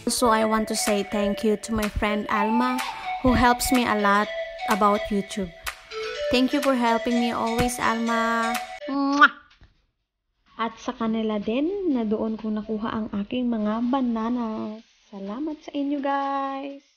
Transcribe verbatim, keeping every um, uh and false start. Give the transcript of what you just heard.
Also, I want to say thank you to my friend Alma, who helps me a lot about YouTube. Thank you for helping me always, Alma. Mwah! At sa kanila din na doon ko nakuha ang aking mga bananas. Salamat sa inyo, guys!